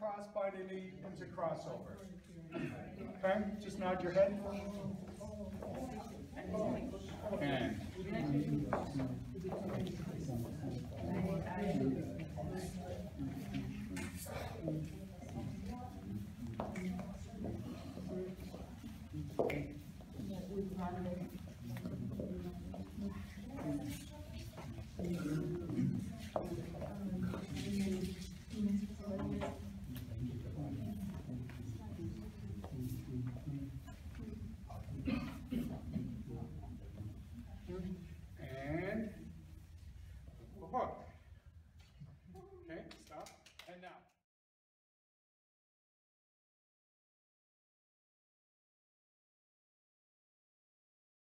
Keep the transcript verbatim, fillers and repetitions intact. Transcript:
cross by the knee into crossover. Okay, just nod your head. And